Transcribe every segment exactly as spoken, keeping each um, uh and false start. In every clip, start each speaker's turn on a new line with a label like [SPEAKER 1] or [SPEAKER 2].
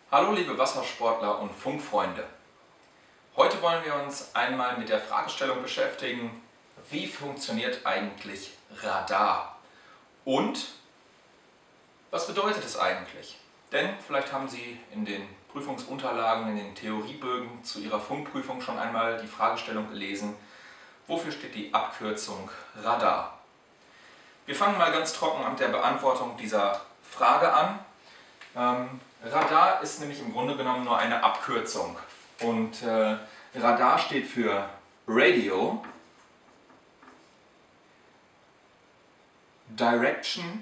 [SPEAKER 1] Hallo liebe Wassersportler und Funkfreunde. Heute wollen wir uns einmal mit der Fragestellung beschäftigen, wie funktioniert eigentlich Radar und was bedeutet es eigentlich? Denn vielleicht haben Sie in den Prüfungsunterlagen, in den Theoriebögen zu Ihrer Funkprüfung schon einmal die Fragestellung gelesen, wofür steht die Abkürzung Radar? Wir fangen mal ganz trocken an der Beantwortung dieser Frage an. Ähm, Radar ist nämlich im Grunde genommen nur eine Abkürzung und äh, Radar steht für Radio, Direction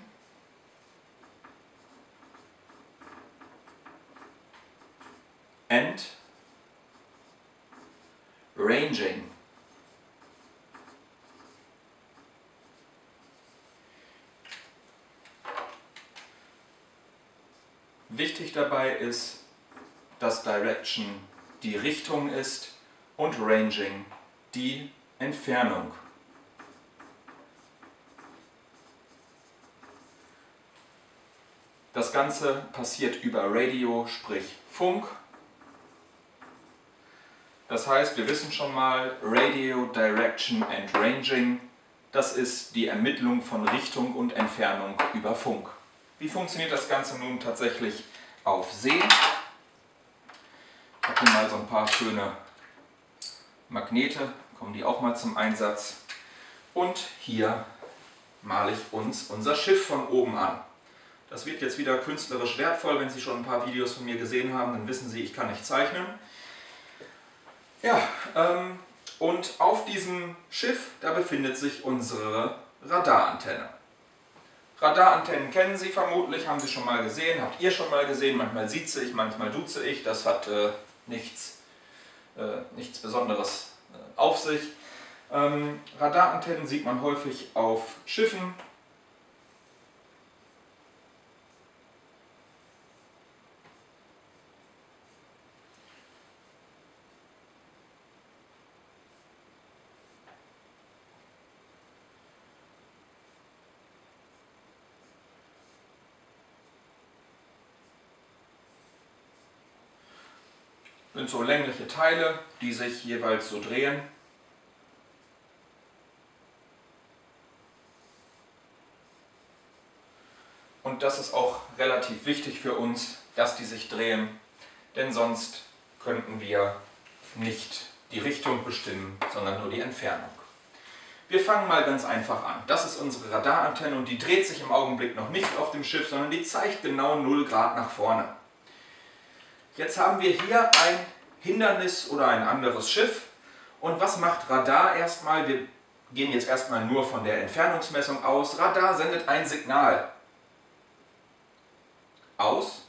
[SPEAKER 1] and Ranging. Wichtig dabei ist, dass Direction die Richtung ist und Ranging die Entfernung. Das Ganze passiert über Radio, sprich Funk. Das heißt, wir wissen schon mal, Radio, Direction and Ranging, das ist die Ermittlung von Richtung und Entfernung über Funk. Wie funktioniert das Ganze nun tatsächlich auf See? Ich habe hier mal so ein paar schöne Magnete, kommen die auch mal zum Einsatz. Und hier male ich uns unser Schiff von oben an. Das wird jetzt wieder künstlerisch wertvoll, wenn Sie schon ein paar Videos von mir gesehen haben, dann wissen Sie, ich kann nicht zeichnen. Ja, ähm, und auf diesem Schiff, da befindet sich unsere Radarantenne. Radarantennen kennen Sie vermutlich, haben Sie schon mal gesehen, habt ihr schon mal gesehen, manchmal sieze ich, manchmal duze ich, das hat äh, nichts, äh, nichts Besonderes äh, auf sich. Ähm, Radarantennen sieht man häufig auf Schiffen. Sind so längliche Teile, die sich jeweils so drehen. Und das ist auch relativ wichtig für uns, dass die sich drehen, denn sonst könnten wir nicht die Richtung bestimmen, sondern nur die Entfernung. Wir fangen mal ganz einfach an. Das ist unsere Radarantenne und die dreht sich im Augenblick noch nicht auf dem Schiff, sondern die zeigt genau null Grad nach vorne. Jetzt haben wir hier ein Hindernis oder ein anderes Schiff. Und was macht Radar erstmal? Wir gehen jetzt erstmal nur von der Entfernungsmessung aus. Radar sendet ein Signal aus.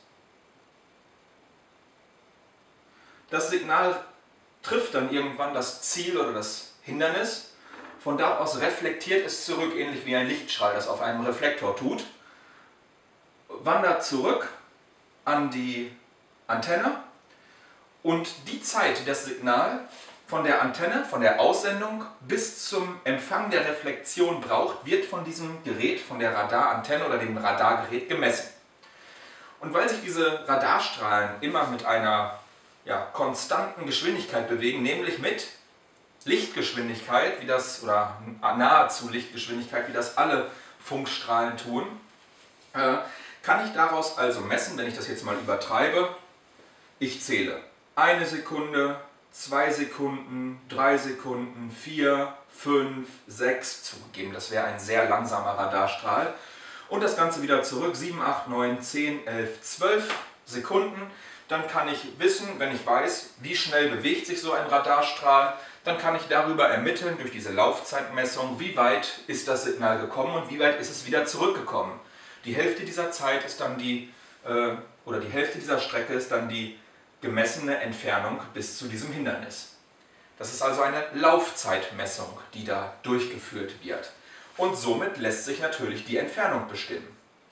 [SPEAKER 1] Das Signal trifft dann irgendwann das Ziel oder das Hindernis. Von da aus reflektiert es zurück, ähnlich wie ein Lichtstrahl das auf einem Reflektor tut. Wandert zurück an die Antenne und die Zeit, die das Signal von der Antenne, von der Aussendung bis zum Empfang der Reflexion braucht, wird von diesem Gerät, von der Radarantenne oder dem Radargerät gemessen. Und weil sich diese Radarstrahlen immer mit einer ja, konstanten Geschwindigkeit bewegen, nämlich mit Lichtgeschwindigkeit, wie das, oder nahezu Lichtgeschwindigkeit, wie das alle Funkstrahlen tun, äh, kann ich daraus also messen, wenn ich das jetzt mal übertreibe. Ich zähle eine Sekunde, zwei Sekunden, drei Sekunden, vier, fünf, sechs, zugegeben, das wäre ein sehr langsamer Radarstrahl. Und das Ganze wieder zurück, sieben, acht, neun, zehn, elf, zwölf Sekunden. Dann kann ich wissen, wenn ich weiß, wie schnell bewegt sich so ein Radarstrahl, dann kann ich darüber ermitteln, durch diese Laufzeitmessung, wie weit ist das Signal gekommen und wie weit ist es wieder zurückgekommen. Die Hälfte dieser Zeit ist dann die, äh, oder die Hälfte dieser Strecke ist dann die gemessene Entfernung bis zu diesem Hindernis. Das ist also eine Laufzeitmessung, die da durchgeführt wird. Und somit lässt sich natürlich die Entfernung bestimmen.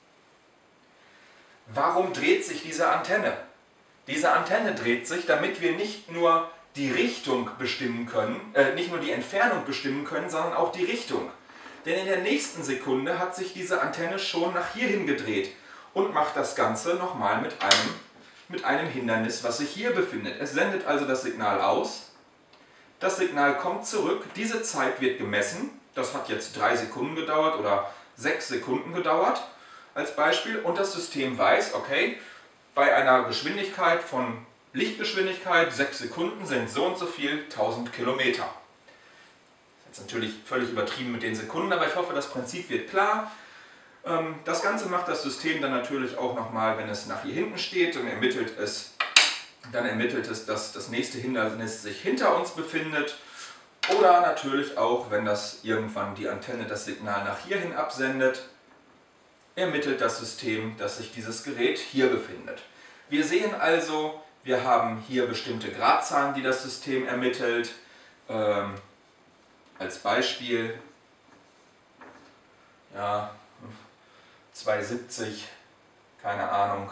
[SPEAKER 1] Warum dreht sich diese Antenne? Diese Antenne dreht sich, damit wir nicht nur die Richtung bestimmen können, äh, nicht nur die Entfernung bestimmen können, sondern auch die Richtung. Denn in der nächsten Sekunde hat sich diese Antenne schon nach hierhin gedreht und macht das Ganze nochmal mit einem mit einem Hindernis, was sich hier befindet. Es sendet also das Signal aus, das Signal kommt zurück, diese Zeit wird gemessen, das hat jetzt drei Sekunden gedauert oder sechs Sekunden gedauert als Beispiel, und das System weiß, okay, bei einer Geschwindigkeit von Lichtgeschwindigkeit, sechs Sekunden sind so und so viel tausend Kilometer. Das ist jetzt natürlich völlig übertrieben mit den Sekunden, aber ich hoffe, das Prinzip wird klar. Das Ganze macht das System dann natürlich auch nochmal, wenn es nach hier hinten steht, und ermittelt es, dann ermittelt es, dass das nächste Hindernis sich hinter uns befindet. Oder natürlich auch, wenn das irgendwann die Antenne das Signal nach hierhin absendet, ermittelt das System, dass sich dieses Gerät hier befindet. Wir sehen also, wir haben hier bestimmte Gradzahlen, die das System ermittelt. Ähm, als Beispiel, ja, zweihundertsiebzig, keine Ahnung,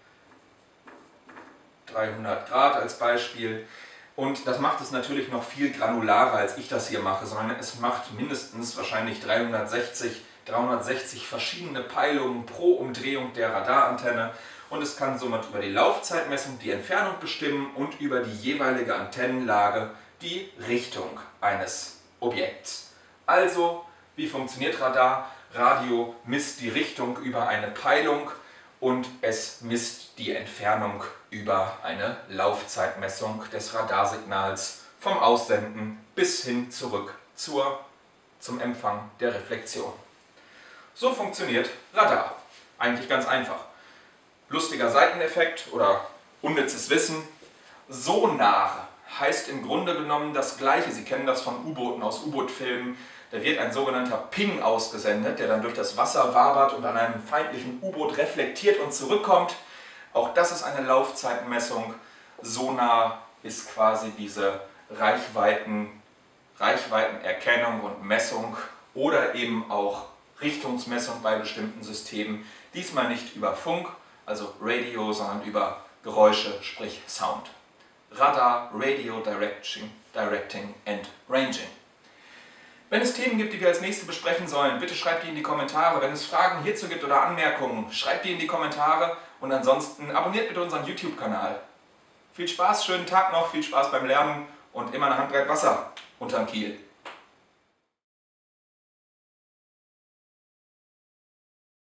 [SPEAKER 1] dreihundert Grad als Beispiel. Und das macht es natürlich noch viel granularer, als ich das hier mache, sondern es macht mindestens wahrscheinlich dreihundertsechzig, dreihundertsechzig verschiedene Peilungen pro Umdrehung der Radarantenne, und es kann somit über die Laufzeitmessung die Entfernung bestimmen und über die jeweilige Antennenlage die Richtung eines Objekts. Also, wie funktioniert Radar? Radio misst die Richtung über eine Peilung und es misst die Entfernung über eine Laufzeitmessung des Radarsignals vom Aussenden bis hin zurück zur, zum Empfang der Reflexion. So funktioniert Radar. Eigentlich ganz einfach. Lustiger Seiteneffekt oder unnützes Wissen. Sonar heißt im Grunde genommen das Gleiche. Sie kennen das von U-Booten aus U-Boot-Filmen. Da wird ein sogenannter Ping ausgesendet, der dann durch das Wasser wabert und an einem feindlichen U-Boot reflektiert und zurückkommt. Auch das ist eine Laufzeitmessung. Sonar ist quasi diese Reichweiten, Reichweitenerkennung und Messung oder eben auch Richtungsmessung bei bestimmten Systemen. Diesmal nicht über Funk, also Radio, sondern über Geräusche, sprich Sound. Radar, Radio Directing, Directing and Ranging. Wenn es Themen gibt, die wir als nächste besprechen sollen, bitte schreibt die in die Kommentare. Wenn es Fragen hierzu gibt oder Anmerkungen, schreibt die in die Kommentare, und ansonsten abonniert bitte unseren YouTube-Kanal. Viel Spaß, schönen Tag noch, viel Spaß beim Lernen und immer eine Handbreit Wasser unterm Kiel.